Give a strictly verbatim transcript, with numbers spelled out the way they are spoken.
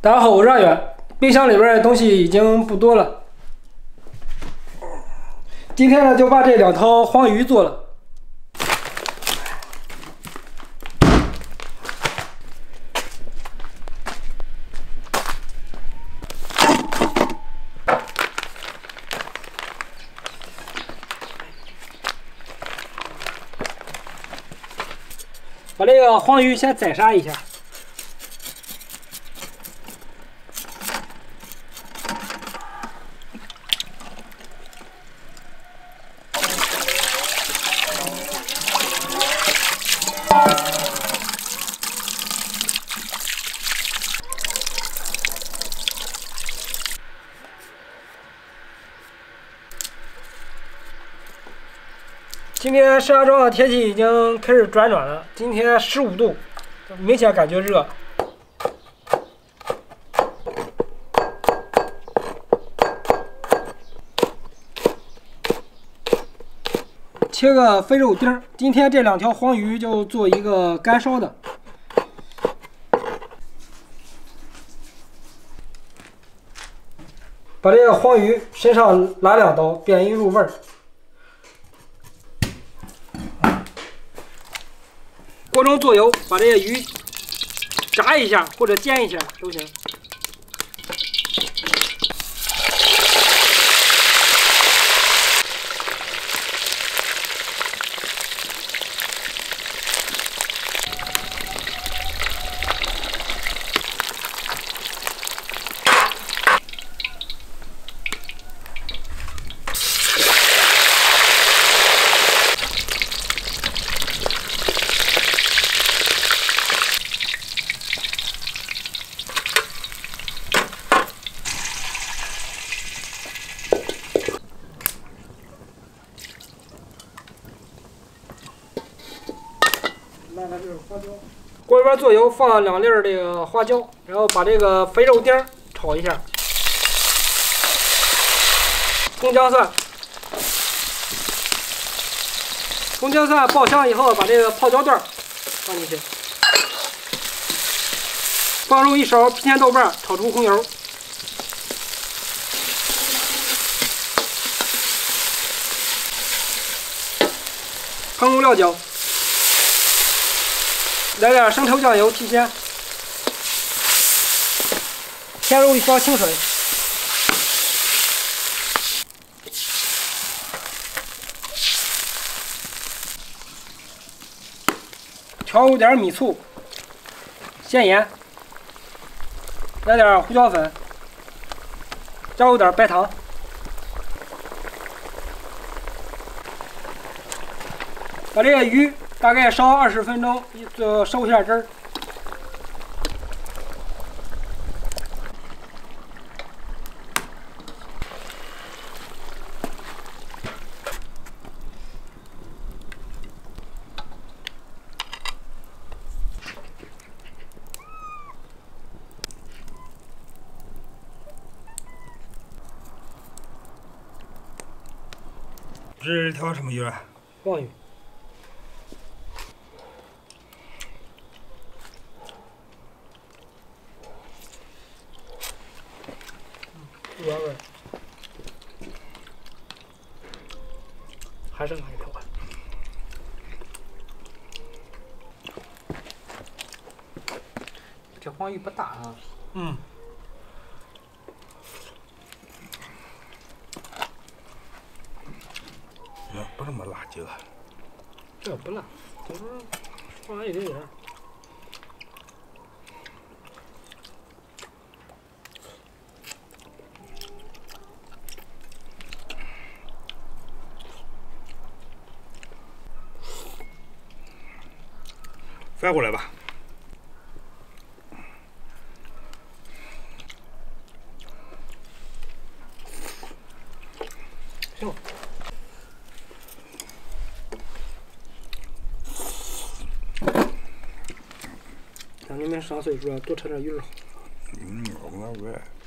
大家好，我是阿远。冰箱里边的东西已经不多了，今天呢就把这两条黄鱼做了。把这个黄鱼先宰杀一下。 今天石家庄的天气已经开始转暖了，今天十五度，明显感觉热。切个肥肉丁儿，今天这两条黄鱼就做一个干烧的。把这个黄鱼身上拉两刀，便于入味儿。 锅中做油，把这些鱼炸一下或者煎一下都行。锅里边做油，放两粒儿这个花椒，然后把这个肥肉丁炒一下，葱姜蒜，葱姜蒜爆香以后，把这个泡椒段放进去，放入一勺郫县豆瓣，炒出红油。 烹入料酒，来点生抽酱油提鲜，添入一勺清水，调入点米醋、咸盐，来点胡椒粉，加入点白糖。 把这个鱼大概烧二十分钟，就收一下汁儿。 这是条什么鱼啊？ 黄鱼。 原味，还剩下一口。这黄鱼不大啊。 嗯。也不这么辣几个。 这不辣，就是放上一点点。 翻过来吧。 行。咱这边上岁数了，多吃点鱼肉。 嗯，我我。